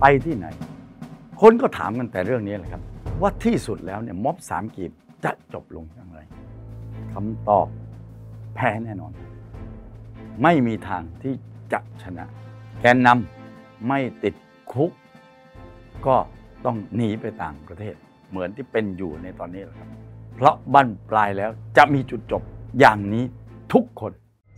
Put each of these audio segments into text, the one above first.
ไปที่ไหนคนก็ถามกันแต่เรื่องนี้แหละครับว่าที่สุดแล้วเนี่ยม็อบสามกีบจะจบลงอย่างไรคำตอบแพ้แน่นอนไม่มีทางที่จะชนะแกนนำไม่ติดคุกก็ต้องหนีไปต่างประเทศเหมือนที่เป็นอยู่ในตอนนี้แหละครับเพราะบั้นปลายแล้วจะมีจุดจบอย่างนี้ทุกคน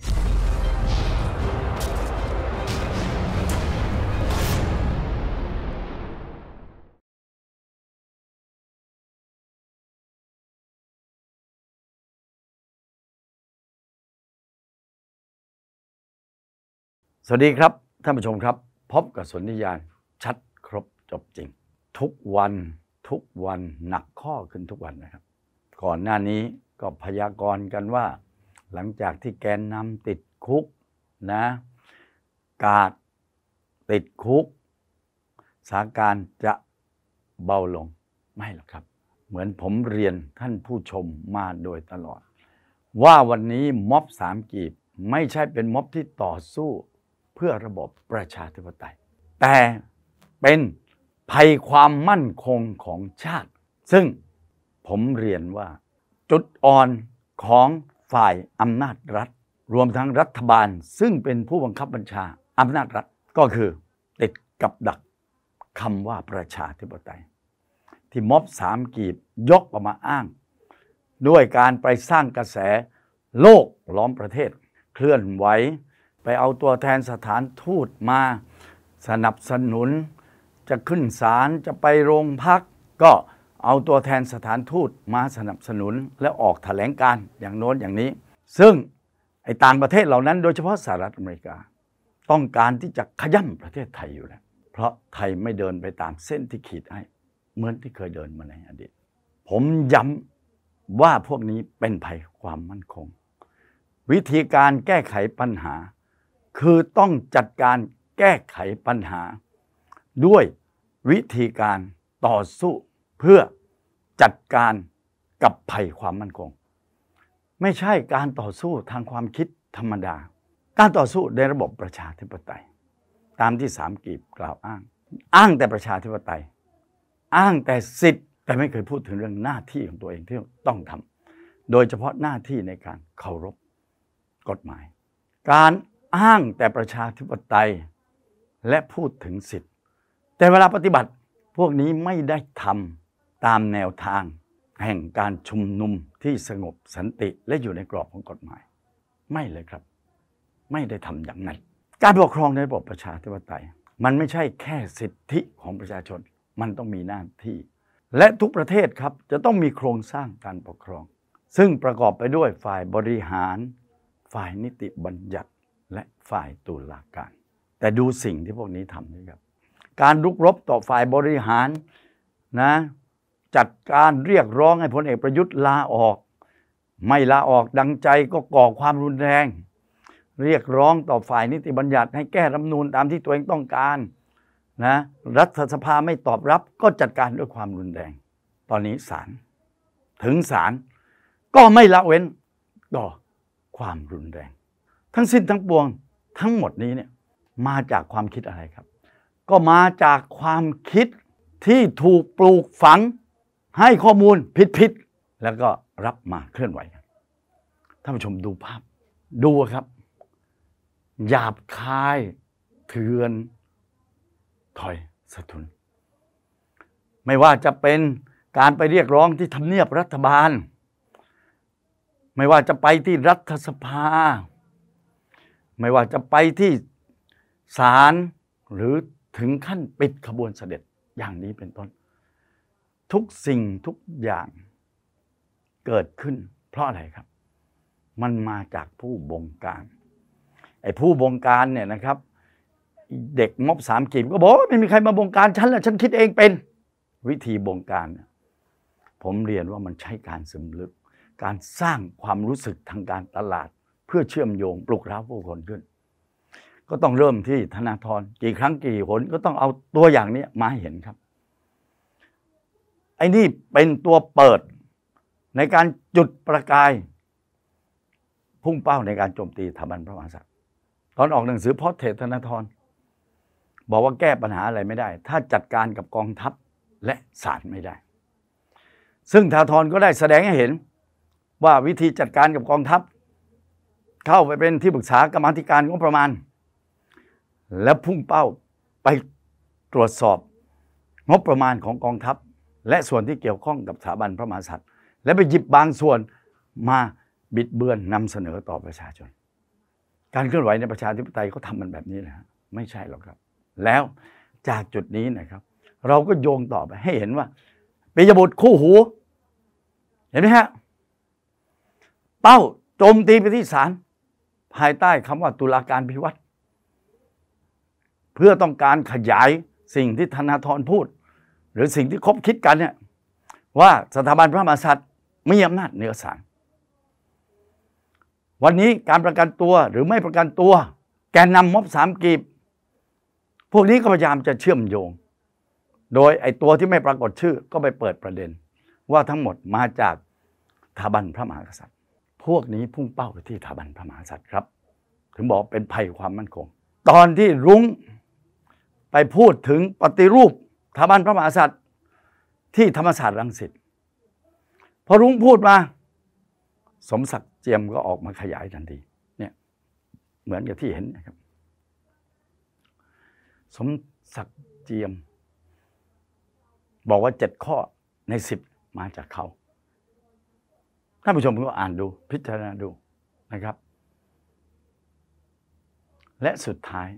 สวัสดีครับท่านผู้ชมครับพบกับสนธิยานชัดครบจบจริงทุกวันหนักข้อขึ้นทุกวันนะครับก่อนหน้านี้ก็พยากรณ์กันว่าหลังจากที่แกนนำติดคุกนะกาดติดคุกสถานการณ์จะเบาลงไม่หรอกครับเหมือนผมเรียนท่านผู้ชมมาโดยตลอดว่าวันนี้ม็อบสามกีบไม่ใช่เป็นม็อบที่ต่อสู้เพื่อระบบประชาธิปไตยแต่เป็นภัยความมั่นคงของชาติซึ่งผมเรียนว่าจุดอ่อนของฝ่ายอำนาจรัฐรวมทั้งรัฐบาลซึ่งเป็นผู้บังคับบัญชาอำนาจรัฐก็คือติดกับดักคำว่าประชาธิปไตยที่ม็อบสามกีบยกออกมาอ้างด้วยการไปสร้างกระแสโลกล้อมประเทศเคลื่อนไหวไปเอาตัวแทนสถานทูตมาสนับสนุนจะขึ้นศาลจะไปโรงพักก็เอาตัวแทนสถานทูตมาสนับสนุนและออกแถลงการอย่างโน้นอย่างนี้ซึ่งไอ้ต่างประเทศเหล่านั้นโดยเฉพาะสหรัฐอเมริกาต้องการที่จะขย้ำประเทศไทยอยู่แล้วเพราะไทยไม่เดินไปตามเส้นที่ขีดให้เหมือนที่เคยเดินมาในอดีตผมย้ำว่าพวกนี้เป็นภัยความมั่นคงวิธีการแก้ไขปัญหาคือต้องจัดการแก้ไขปัญหาด้วยวิธีการต่อสู้เพื่อจัดการกับภัยความมั่นคงไม่ใช่การต่อสู้ทางความคิดธรรมดาการต่อสู้ในระบบประชาธิปไตยตามที่สามกีบกล่าวอ้างแต่ประชาธิปไตยอ้างแต่สิทธิ์แต่ไม่เคยพูดถึงเรื่องหน้าที่ของตัวเองที่ต้องทำโดยเฉพาะหน้าที่ในการเคารพกฎหมายการอ้างแต่ประชาธิปไตยและพูดถึงสิทธิ์แต่เวลาปฏิบัติพวกนี้ไม่ได้ทำตามแนวทางแห่งการชุมนุมที่สงบสันติและอยู่ในกรอบของกฎหมายไม่เลยครับไม่ได้ทำอย่างนั้นการปกครองในระบบประชาธิปไตยมันไม่ใช่แค่สิทธิของประชาชนมันต้องมีหน้าที่และทุกประเทศครับจะต้องมีโครงสร้างการปกครองซึ่งประกอบไปด้วยฝ่ายบริหารฝ่ายนิติบัญญัติและฝ่ายตุลาการแต่ดูสิ่งที่พวกนี้ทำนี่ครับการรุกรบต่อฝ่ายบริหารนะจัดการเรียกร้องให้พลเอกประยุทธ์ลาออกไม่ลาออกดังใจก็ก่อความรุนแรงเรียกร้องต่อฝ่ายนิติบัญญัติให้แก้รัฐธรรมนูญตามที่ตัวเองต้องการนะรัฐสภาไม่ตอบรับก็จัดการด้วยความรุนแรงตอนนี้ศาลถึงศาลก็ไม่ละเว้นต่อความรุนแรงทั้งสิ้นทั้งปวงทั้งหมดนี้เนี่ยมาจากความคิดอะไรครับก็มาจากความคิดที่ถูกปลูกฝังให้ข้อมูลผิดแล้วก็รับมาเคลื่อนไหวท่านผู้ชมดูภาพดูครับหยาบคายเถื่อนถอยสะทุนไม่ว่าจะเป็นการไปเรียกร้องที่ทำเนียบรัฐบาลไม่ว่าจะไปที่รัฐสภาไม่ว่าจะไปที่ศาลหรือถึงขั้นปิดขบวนเสด็จอย่างนี้เป็นต้นทุกสิ่งทุกอย่างเกิดขึ้นเพราะอะไรครับมันมาจากผู้บงการไอ้ผู้บงการเนี่ยนะครับเด็กม็อบสามกีบก็บอกว่าไม่มีใครมาบงการฉันแหละฉันคิดเองเป็นวิธีบงการผมเรียนว่ามันใช้การซึมลึกการสร้างความรู้สึกทางการตลาดเพื่อเชื่อมโยงปลุกเร้าผู้คนขึ้นก็ต้องเริ่มที่ธนาธรกี่ครั้งกี่หนก็ต้องเอาตัวอย่างนี้มาให้เห็นครับไอ้นี่เป็นตัวเปิดในการจุดประกายพุ่งเป้าในการโจมตีสถาบันพระมหากษัตริย์ตอนออกหนังสือพอเทศธนาธรบอกว่าแก้ปัญหาอะไรไม่ได้ถ้าจัดการกับกองทัพและศาลไม่ได้ซึ่งธนาธรก็ได้แสดงให้เห็นว่าวิธีจัดการกับกองทัพเข้าไปเป็นที่ปรึกษากรรมาธิการงบประมาณและพุ่งเป้าไปตรวจสอบงบประมาณของกองทัพและส่วนที่เกี่ยวข้องกับสถาบันพระมหากษัตริย์และไปหยิบบางส่วนมาบิดเบือนนำเสนอต่อประชาชนการเคลื่อนไหวในประชาธิปไตยเขาทำมันแบบนี้นะไม่ใช่หรอกครับแล้วจากจุดนี้นะครับเราก็โยงต่อไปให้เห็นว่าปิยบุตรคู่หูเห็นไหมฮะเป้าโจมตีไปที่ศาลภายใต้คำว่าตุลาการพิวัตรเพื่อต้องการขยายสิ่งที่ธนาธรพูดหรือสิ่งที่คบคิดกันเนี่ยว่าสถาบันพระมหากษัตริย์มีอำนาจเหนือศาลวันนี้การประกันตัวหรือไม่ประกันตัวแกนนำม็อบสามกีบพวกนี้ก็พยายามจะเชื่อมโยงโดยไอ้ตัวที่ไม่ปรากฏชื่อก็ไปเปิดประเด็นว่าทั้งหมดมาจากสถาบันพระมหากษัตริย์พวกนี้พุ่งเป้าไปที่สถาบันพระมหากษัตริย์ครับถึงบอกเป็นภัยความมั่นคงตอนที่รุ้งไปพูดถึงปฏิรูปสถาบันพระมหากษัตริย์ที่ธรรมศาสตร์รังสิตพอรุ้งพูดมาสมศักดิ์เจียมก็ออกมาขยายทันทีเนี่ยเหมือนกับที่เห็นนะครับสมศักดิ์เจียมบอกว่า7 ข้อใน10มาจากเขาท่านผู้ชมก็อ่านดูพิจารณาดูนะครับและสุดท้าย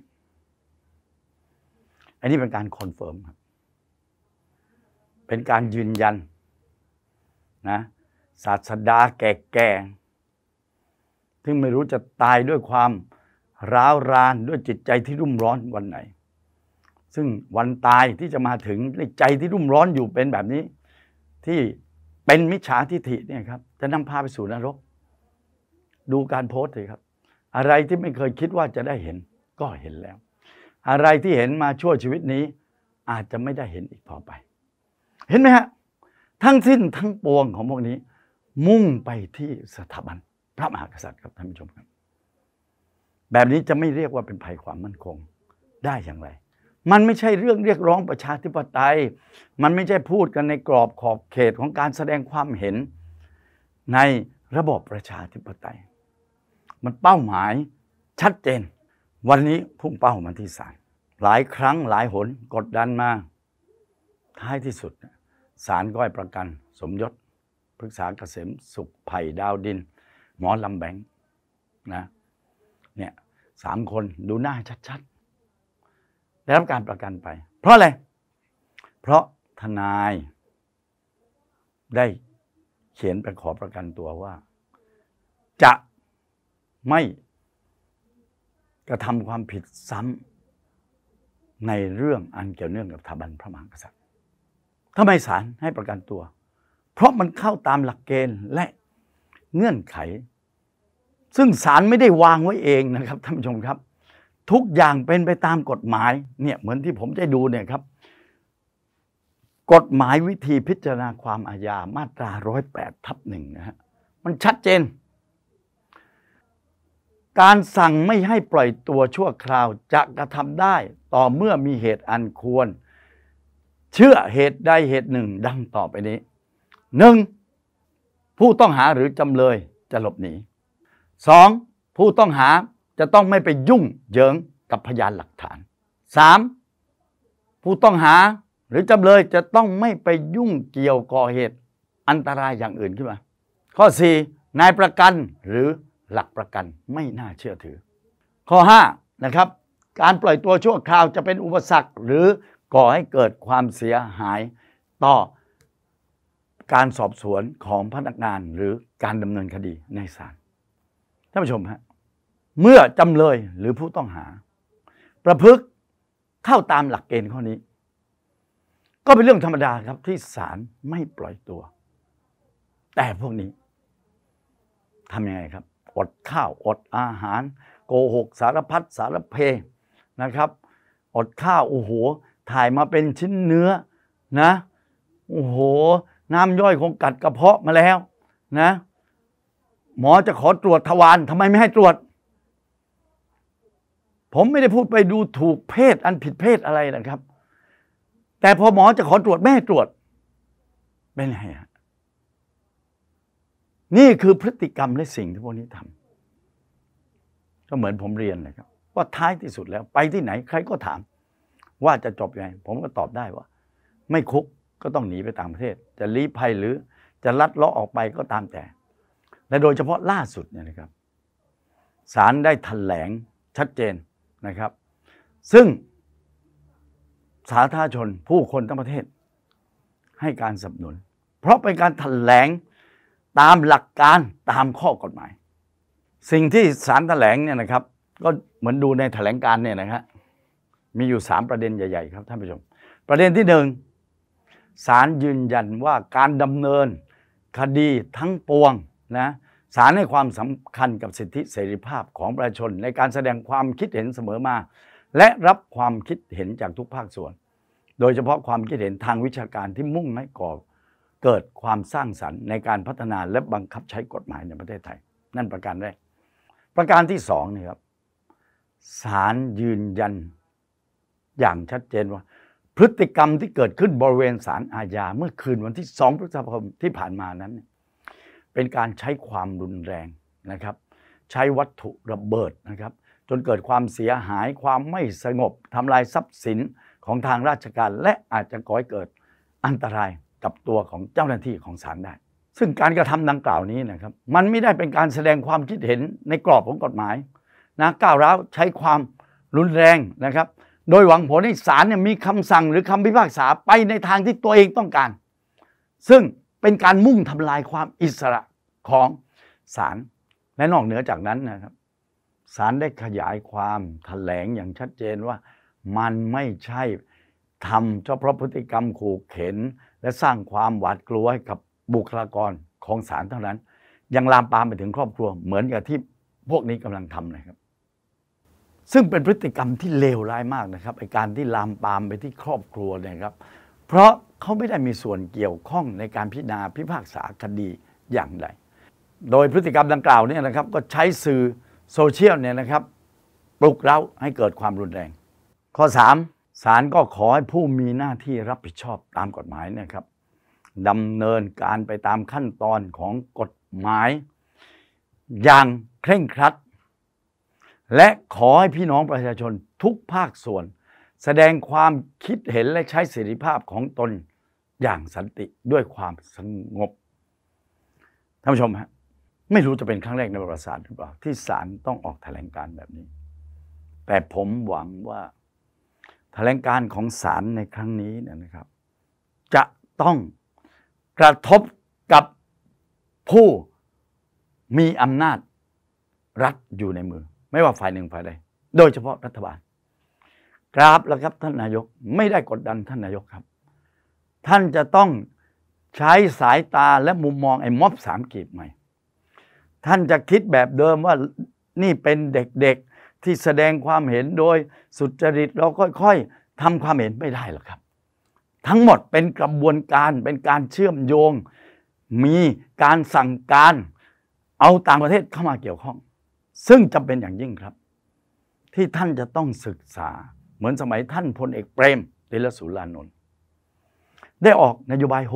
อันนี้เป็นการคอนเฟิร์มครับเป็นการยืนยันนะศาสดาแก่ๆที่ไม่รู้จะตายด้วยความร้าวรานด้วยจิตใจที่รุ่มร้อนวันไหนซึ่งวันตายที่จะมาถึงในใจที่รุ่มร้อนอยู่เป็นแบบนี้ที่เป็นมิจฉาทิฐิเนี่ยครับจะนำพาไปสู่นรกดูการโพสต์เลยครับอะไรที่ไม่เคยคิดว่าจะได้เห็นก็เห็นแล้วอะไรที่เห็นมาชั่วชีวิตนี้อาจจะไม่ได้เห็นอีกต่อไปเห็นไหมฮะทั้งสิ้นทั้งปวงของพวกนี้มุ่งไปที่สถาบันพระมหากษัตริย์ครับท่านผู้ชมครับแบบนี้จะไม่เรียกว่าเป็นภัยความมั่นคงได้อย่างไรมันไม่ใช่เรื่องเรียกร้องประชาธิปไตยมันไม่ใช่พูดกันในกรอบขอบเขตของการแสดงความเห็นในระบอบประชาธิปไตยมันเป้าหมายชัดเจนวันนี้พุ่งเป้ามาที่ศาลหลายครั้งหลายหนกดดันมาท้ายที่สุดศาลก็ให้ประกันสมยศพฤกษาเกษมสุขไผ่ดาวดินหมอลำแบงค์นะเนี่ย3 คนดูหน้าชัดๆได้รับการประกันไปเพราะอะไรเพราะทนายได้เขียนไปขอประกันตัวว่าจะไม่กระทำความผิดซ้ำในเรื่องอันเกี่ยวเนื่องกับสถาบันพระมหากษัตริย์ทำไมศาลให้ประกันตัวเพราะมันเข้าตามหลักเกณฑ์และเงื่อนไขซึ่งศาลไม่ได้วางไว้เองนะครับท่านผู้ชมครับทุกอย่างเป็นไปตามกฎหมายเนี่ยเหมือนที่ผมได้ดูเนี่ยครับกฎหมายวิธีพิจารณาความอาญามาตรา108/1นะฮะมันชัดเจนการสั่งไม่ให้ปล่อยตัวชั่วคราวจะกระทำได้ต่อเมื่อมีเหตุอันควรเชื่อเหตุใดเหตุหนึ่งดังต่อไปนี้ 1. ผู้ต้องหาหรือจำเลยจะหลบหนี 2. ผู้ต้องหาจะต้องไม่ไปยุ่งเหยิงกับพยานหลักฐาน 3. ผู้ต้องหาหรือจำเลยจะต้องไม่ไปยุ่งเกี่ยวก่อเหตุอันตรายอย่างอื่นขึ้นมาข้อ 4. นายประกันหรือหลักประกันไม่น่าเชื่อถือข้อ 5. นะครับการปล่อยตัวชั่วคราวจะเป็นอุปสรรคหรือก่อให้เกิดความเสียหายต่อการสอบสวนของพนักงานหรือการดำเนินคดีในศาลท่านผู้ชมฮะเมื่อจำเลยหรือผู้ต้องหาประพฤติเข้าตามหลักเกณฑ์ข้อนี้ก็เป็นเรื่องธรรมดาครับที่ศาลไม่ปล่อยตัวแต่พวกนี้ทำยังไงครับอดข้าวอดอาหารโกหกสารพัดสารเพนะครับอดข้าวโอ้โหถ่ายมาเป็นชิ้นเนื้อนะโอ้โหน้ำย่อยคงกัดกระเพาะมาแล้วนะหมอจะขอตรวจทวารทำไมไม่ให้ตรวจผมไม่ได้พูดไปดูถูกเพศอันผิดเพศอะไรนะครับแต่พอหมอจะขอตรวจไม่ให้ตรวจเป็นไงฮะนี่คือพฤติกรรมและสิ่งที่พวกนี้ทำก็เหมือนผมเรียนเลยครับว่าท้ายที่สุดแล้วไปที่ไหนใครก็ถามว่าจะจบยังไงผมก็ตอบได้ว่าไม่คุกก็ต้องหนีไปต่างประเทศจะลี้ภัยหรือจะลัดเลาะออกไปก็ตามแต่และโดยเฉพาะล่าสุดเนี่ยนะครับศาลได้แถลงชัดเจนนะครับซึ่งสาธารณชนผู้คนทั้งประเทศให้การสนับสนุนเพราะเป็นการแถลงตามหลักการตามข้อกฎหมายสิ่งที่ศาลแถลงเนี่ยนะครับก็เหมือนดูในแถลงการเนี่ยนะครับมีอยู่3ประเด็นใหญ่ๆครับท่านผู้ชมประเด็นที่1ศาลยืนยันว่าการดำเนินคดีทั้งปวงนะศาลให้ความสำคัญกับสิทธิเสรีภาพของประชาชนในการแสดงความคิดเห็นเสมอมาและรับความคิดเห็นจากทุกภาคส่วนโดยเฉพาะความคิดเห็นทางวิชาการที่มุ่งให้ก่อเกิดความสร้างสรรค์ในการพัฒนาและบังคับใช้กฎหมายในประเทศไทยนั่นประการแรกประการที่2นี่ครับศาลยืนยันอย่างชัดเจนว่าพฤติกรรมที่เกิดขึ้นบริเวณศาลอาญาเมื่อคืนวันที่2 พฤษภาคมที่ผ่านมานั้นเป็นการใช้ความรุนแรงนะครับใช้วัตถุระเบิดนะครับจนเกิดความเสียหายความไม่สงบทำลายทรัพย์สินของทางราชการและอาจจะก่อให้เกิดอันตรายกับตัวของเจ้าหน้าที่ของศาลได้ซึ่งการกระทำดังกล่าวนี้นะครับมันไม่ได้เป็นการแสดงความคิดเห็นในกรอบของกฎหมายนะก้าวร้าวใช้ความรุนแรงนะครับโดยหวังผลให้ศาลมีคำสั่งหรือคำพิพากษาไปในทางที่ตัวเองต้องการซึ่งเป็นการมุ่งทำลายความอิสระของศาลและนอกเหนือจากนั้นนะครับศาลได้ขยายความแถลงอย่างชัดเจนว่ามันไม่ใช่ทำเฉพาะพฤติกรรมขู่เข็นและสร้างความหวาดกลัวให้กับบุคลากรของศาลเท่านั้นยังลามปามไปถึงครอบครัวเหมือนกับที่พวกนี้กำลังทำนะครับซึ่งเป็นพฤติกรรมที่เลวร้ายมากนะครับไอ้การที่ลามปามไปที่ครอบครัวเนี่ยครับเพราะเขาไม่ได้มีส่วนเกี่ยวข้องในการพิจารณาพิพากษาคดีอย่างใดโดยพฤติกรรมดังกล่าวเนี่ยนะครับก็ใช้สื่อโซเชียลเนี่ยนะครับปลุกเร้าให้เกิดความรุนแรงข้อ3ศาลก็ขอให้ผู้มีหน้าที่รับผิดชอบตามกฎหมายนะครับดำเนินการไปตามขั้นตอนของกฎหมายอย่างเคร่งครัดและขอให้พี่น้องประชาชนทุกภาคส่วนแสดงความคิดเห็นและใช้เสรีภาพของตนอย่างสันติด้วยความสงบท่านผู้ชมฮะไม่รู้จะเป็นครั้งแรกในประวัติศาสตร์หรือเปล่าที่ศาลต้องออกแถลงการแบบนี้แต่ผมหวังว่าแถลงการของศาลในครั้งนี้นะครับจะต้องกระทบกับผู้มีอำนาจรัฐอยู่ในมือไม่ว่าฝ่ายหนึ่งฝ่ายใดโดยเฉพาะรัฐบาลกราบแล้วครับท่านนายกไม่ได้กดดันท่านนายกครับท่านจะต้องใช้สายตาและมุมมองไอ้ม็อบ3 กีบใหม่ท่านจะคิดแบบเดิมว่านี่เป็นเด็กๆที่แสดงความเห็นโดยสุจริตเราค่อยๆทำความเห็นไม่ได้หรอกครับทั้งหมดเป็นกระบวนการเป็นการเชื่อมโยงมีการสั่งการเอาต่างประเทศเข้ามาเกี่ยวข้องซึ่งจำเป็นอย่างยิ่งครับที่ท่านจะต้องศึกษาเหมือนสมัยท่านพลเอกเปรมติลสุรานนท์ได้ออกนโยบาย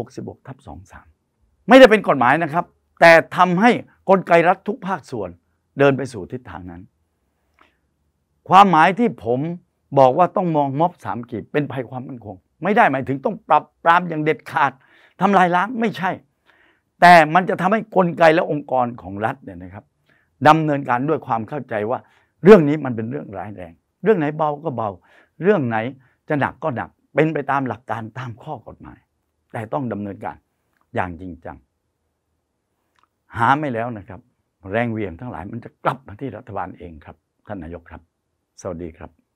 66/23 ไม่ได้เป็นกฎหมายนะครับแต่ทำให้กลไกรัฐทุกภาคส่วนเดินไปสู่ทิศทางนั้นความหมายที่ผมบอกว่าต้องมองม็อบ3 กีบเป็นภัยความมั่นคงไม่ได้หมายถึงต้องปรับปรามอย่างเด็ดขาดทำลายล้างไม่ใช่แต่มันจะทำให้กลไกและองค์กรของรัฐเนี่ยนะครับดำเนินการด้วยความเข้าใจว่าเรื่องนี้มันเป็นเรื่องร้ายแรงเรื่องไหนเบาก็เบาเรื่องไหนจะหนักก็หนักเป็นไปตามหลักการตามข้อกฎหมายแต่ต้องดำเนินการอย่างจริงจังหาไม่แล้วนะครับแรงเหวี่ยงทั้งหลายมันจะกลับมาที่รัฐบาลเองครับท่านนายกครับสวัสดีครับ